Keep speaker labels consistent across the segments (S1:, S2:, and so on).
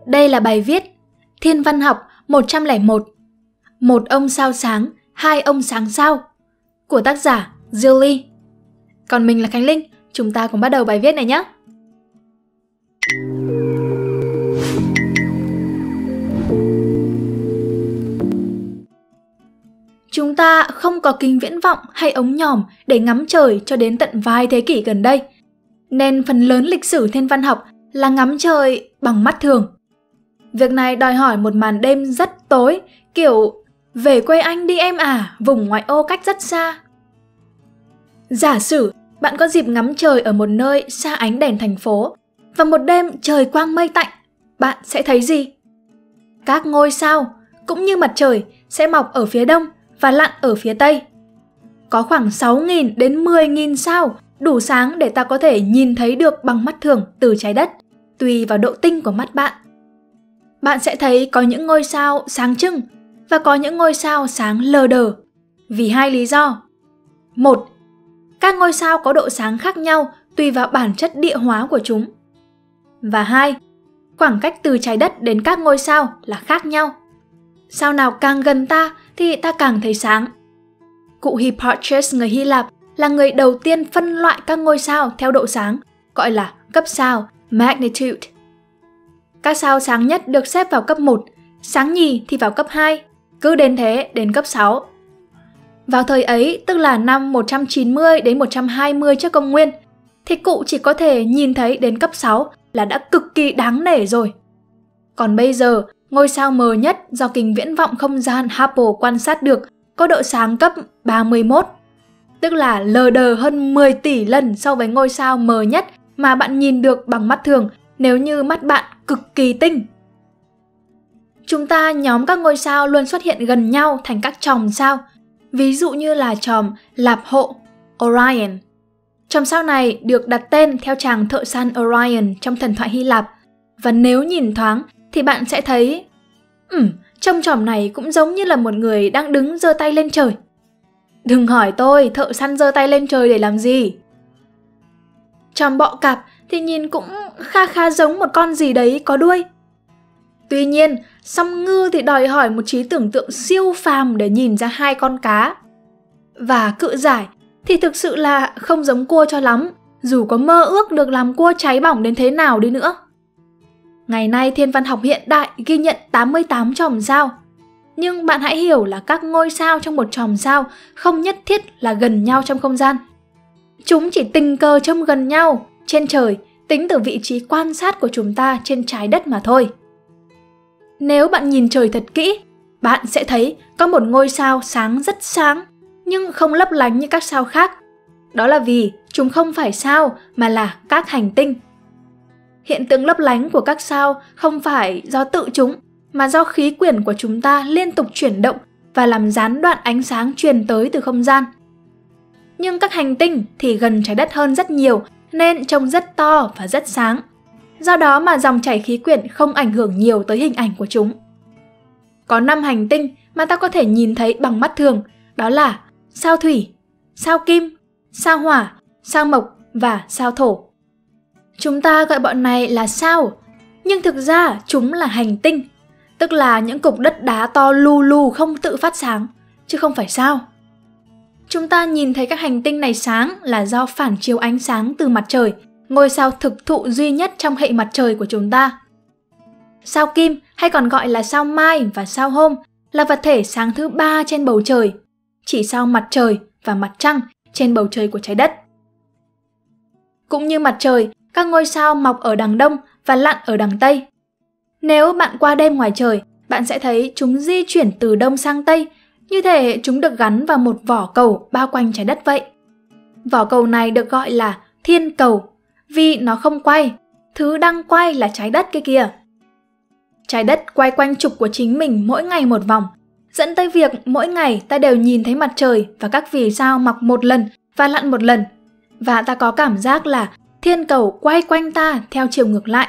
S1: Đây là bài viết Thiên văn học 101. Một ông sao sáng, hai ông sáng sao của tác giả Julie. Còn mình là Khánh Linh, chúng ta cùng bắt đầu bài viết này nhé. Chúng ta không có kính viễn vọng hay ống nhòm để ngắm trời cho đến tận vài thế kỷ gần đây, nên phần lớn lịch sử thiên văn học là ngắm trời bằng mắt thường. Việc này đòi hỏi một màn đêm rất tối, kiểu về quê anh đi em à, vùng ngoại ô cách rất xa. Giả sử bạn có dịp ngắm trời ở một nơi xa ánh đèn thành phố, và một đêm trời quang mây tạnh, bạn sẽ thấy gì? Các ngôi sao, cũng như mặt trời, sẽ mọc ở phía đông và lặn ở phía tây. Có khoảng 6.000 đến 10.000 sao đủ sáng để ta có thể nhìn thấy được bằng mắt thường từ trái đất, tùy vào độ tinh của mắt bạn. Bạn sẽ thấy có những ngôi sao sáng trưng và có những ngôi sao sáng lờ đờ, vì hai lý do. 1. Các ngôi sao có độ sáng khác nhau tùy vào bản chất địa hóa của chúng. Và 2. Khoảng cách từ trái đất đến các ngôi sao là khác nhau. Sao nào càng gần ta thì ta càng thấy sáng. Cụ Hipparchus người Hy Lạp là người đầu tiên phân loại các ngôi sao theo độ sáng, gọi là cấp sao, magnitude. Các sao sáng nhất được xếp vào cấp 1, sáng nhì thì vào cấp 2, cứ đến thế đến cấp 6. Vào thời ấy, tức là năm 190 đến 120 trước công nguyên, thì cụ chỉ có thể nhìn thấy đến cấp 6 là đã cực kỳ đáng nể rồi. Còn bây giờ, ngôi sao mờ nhất do kính viễn vọng không gian Hubble quan sát được có độ sáng cấp 31, tức là lờ đờ hơn 10 tỷ lần so với ngôi sao mờ nhất mà bạn nhìn được bằng mắt thường nếu như mắt bạn cực kỳ tinh. Chúng ta nhóm các ngôi sao luôn xuất hiện gần nhau thành các chòm sao, ví dụ như là chòm Lạp Hộ, Orion. Chòm sao này được đặt tên theo chàng thợ săn Orion trong thần thoại Hy Lạp, và nếu nhìn thoáng thì bạn sẽ thấy trong chòm này cũng giống như là một người đang đứng giơ tay lên trời. Đừng hỏi tôi thợ săn giơ tay lên trời để làm gì. Chòm Bọ Cạp thì nhìn cũng khá giống một con gì đấy có đuôi. Tuy nhiên, song ngư thì đòi hỏi một trí tưởng tượng siêu phàm để nhìn ra hai con cá. Và Cự Giải thì thực sự là không giống cua cho lắm, dù có mơ ước được làm cua cháy bỏng đến thế nào đi nữa. Ngày nay thiên văn học hiện đại ghi nhận 88 chòm sao. Nhưng bạn hãy hiểu là các ngôi sao trong một chòm sao không nhất thiết là gần nhau trong không gian. Chúng chỉ tình cờ trông gần nhau trên trời tính từ vị trí quan sát của chúng ta trên trái đất mà thôi. Nếu bạn nhìn trời thật kỹ, bạn sẽ thấy có một ngôi sao sáng rất sáng, nhưng không lấp lánh như các sao khác. Đó là vì chúng không phải sao mà là các hành tinh. Hiện tượng lấp lánh của các sao không phải do tự chúng, mà do khí quyển của chúng ta liên tục chuyển động và làm gián đoạn ánh sáng truyền tới từ không gian. Nhưng các hành tinh thì gần trái đất hơn rất nhiều nên trông rất to và rất sáng. Do đó mà dòng chảy khí quyển không ảnh hưởng nhiều tới hình ảnh của chúng. Có 5 hành tinh mà ta có thể nhìn thấy bằng mắt thường, đó là sao Thủy, sao Kim, sao Hỏa, sao Mộc và sao Thổ. Chúng ta gọi bọn này là sao, nhưng thực ra chúng là hành tinh, tức là những cục đất đá to lù lù không tự phát sáng, chứ không phải sao. Chúng ta nhìn thấy các hành tinh này sáng là do phản chiếu ánh sáng từ mặt trời, ngôi sao thực thụ duy nhất trong hệ mặt trời của chúng ta. Sao Kim, hay còn gọi là sao Mai và sao Hôm, là vật thể sáng thứ 3 trên bầu trời, chỉ sau mặt trời và mặt trăng trên bầu trời của trái đất. Cũng như mặt trời, các ngôi sao mọc ở đằng đông và lặn ở đằng tây. Nếu bạn qua đêm ngoài trời, bạn sẽ thấy chúng di chuyển từ đông sang tây, như thể chúng được gắn vào một vỏ cầu bao quanh trái đất vậy. Vỏ cầu này được gọi là thiên cầu, vì nó không quay, thứ đang quay là trái đất kia kìa. Trái đất quay quanh trục của chính mình mỗi ngày một vòng, dẫn tới việc mỗi ngày ta đều nhìn thấy mặt trời và các vì sao mọc một lần và lặn một lần, và ta có cảm giác là thiên cầu quay quanh ta theo chiều ngược lại.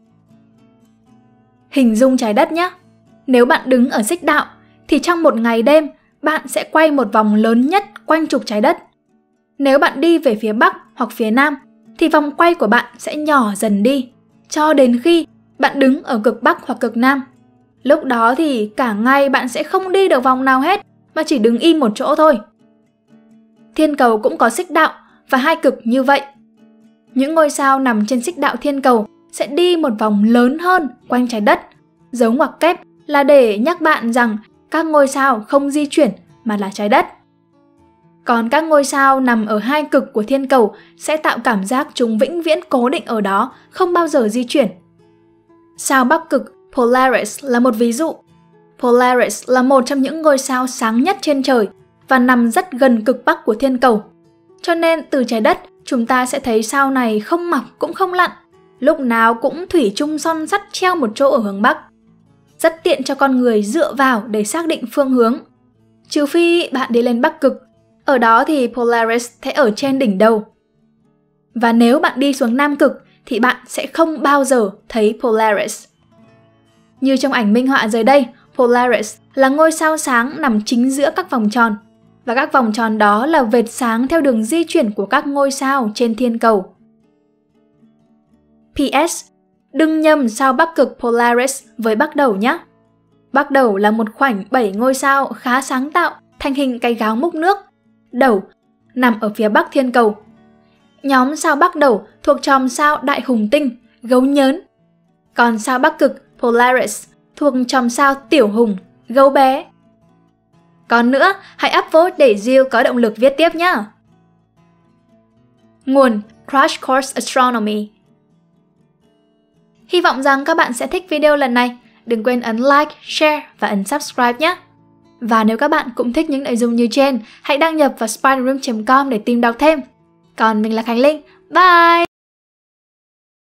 S1: Hình dung trái đất nhé. Nếu bạn đứng ở xích đạo, thì trong một ngày đêm, bạn sẽ quay một vòng lớn nhất quanh trục trái đất. Nếu bạn đi về phía Bắc hoặc phía Nam, thì vòng quay của bạn sẽ nhỏ dần đi, cho đến khi bạn đứng ở cực Bắc hoặc cực Nam. Lúc đó thì cả ngày bạn sẽ không đi được vòng nào hết, mà chỉ đứng im một chỗ thôi. Thiên cầu cũng có xích đạo và hai cực như vậy. Những ngôi sao nằm trên xích đạo thiên cầu sẽ đi một vòng lớn hơn quanh trái đất. Dấu ngoặc kép là để nhắc bạn rằng các ngôi sao không di chuyển mà là trái đất. Còn các ngôi sao nằm ở hai cực của thiên cầu sẽ tạo cảm giác chúng vĩnh viễn cố định ở đó, không bao giờ di chuyển. Sao Bắc Cực Polaris là một ví dụ. Polaris là một trong những ngôi sao sáng nhất trên trời và nằm rất gần cực Bắc của thiên cầu. Cho nên từ trái đất, chúng ta sẽ thấy sao này không mọc cũng không lặn, lúc nào cũng thủy chung son sắt treo một chỗ ở hướng Bắc. Rất tiện cho con người dựa vào để xác định phương hướng. Trừ phi bạn đi lên Bắc Cực, ở đó thì Polaris sẽ ở trên đỉnh đầu. Và nếu bạn đi xuống Nam Cực thì bạn sẽ không bao giờ thấy Polaris. Như trong ảnh minh họa dưới đây, Polaris là ngôi sao sáng nằm chính giữa các vòng tròn. Và các vòng tròn đó là vệt sáng theo đường di chuyển của các ngôi sao trên thiên cầu. PS. Đừng nhầm sao Bắc Cực Polaris với Bắc Đẩu nhé. Bắc Đẩu là một khoảnh 7 ngôi sao khá sáng tạo thành hình cái gáo múc nước. Đẩu nằm ở phía Bắc thiên cầu. Nhóm sao Bắc Đẩu thuộc chòm sao Đại Hùng Tinh, Gấu Nhớn. Còn sao Bắc Cực Polaris thuộc chòm sao Tiểu Hùng, Gấu Bé. Còn nữa, hãy upvote để Jill có động lực viết tiếp nhé. Nguồn Crash Course Astronomy. Hy vọng rằng các bạn sẽ thích video lần này. Đừng quên ấn like, share và ấn subscribe nhé. Và nếu các bạn cũng thích những nội dung như trên, hãy đăng nhập vào spiderroom.com để tìm đọc thêm. Còn mình là Khánh Linh. Bye!